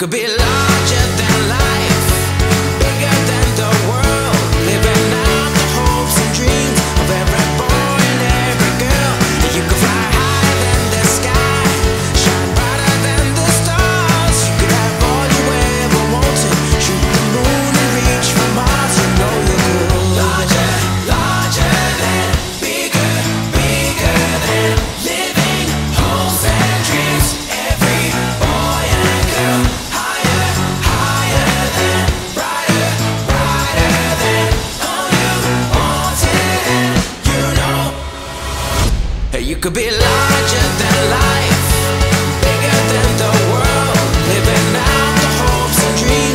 could be larger than life, bigger than the world, living out the hopes and dreams of every boy and every girl. You could fly higher than the sky, shine brighter than the stars. You could have all you ever wanted, shoot the moon and reach for Mars. You know you could. Larger, larger than, bigger, bigger than, living hopes and dreams. Every boy and girl, higher, higher than, brighter, brighter than, all you wanted and you know. Hey, you could be larger than life, bigger than the world, living out the hopes and dreams